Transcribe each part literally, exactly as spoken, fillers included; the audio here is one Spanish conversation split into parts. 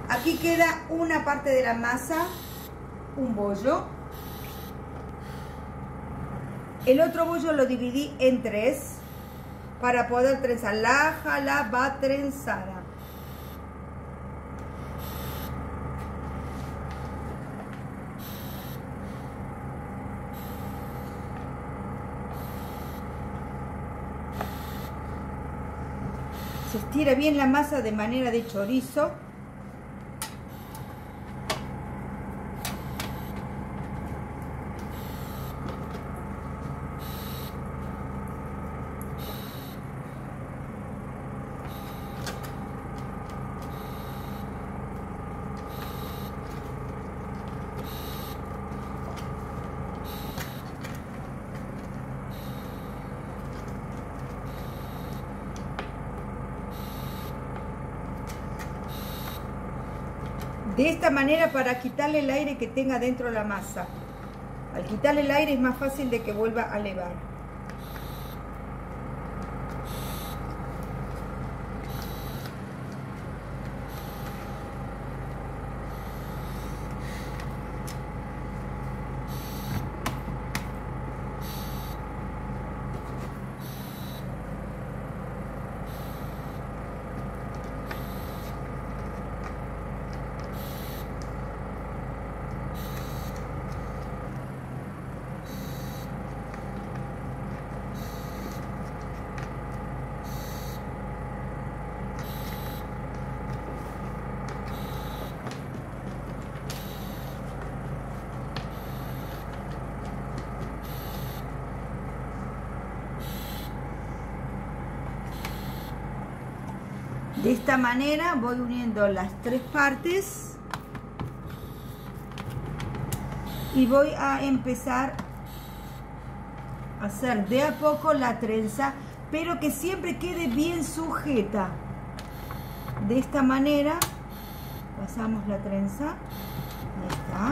Aquí queda una parte de la masa, un bollo. El otro bollo lo dividí en tres para poder trenzar. La jala va trenzada. Se estira bien la masa de manera de chorizo. De esta manera, para quitarle el aire que tenga dentro la masa. Al quitarle el aire es más fácil de que vuelva a levar. De esta manera voy uniendo las tres partes y voy a empezar a hacer de a poco la trenza, pero que siempre quede bien sujeta. De esta manera pasamos la trenza. Ahí está.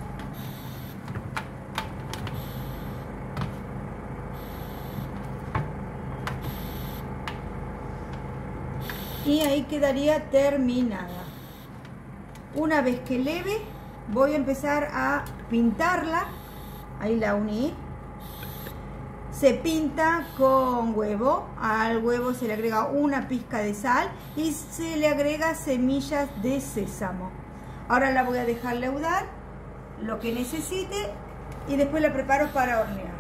Y ahí quedaría terminada. Una vez que leve, voy a empezar a pintarla. Ahí la uní. Se pinta con huevo. Al huevo se le agrega una pizca de sal y se le agrega semillas de sésamo. Ahora la voy a dejar leudar lo que necesite y después la preparo para hornear.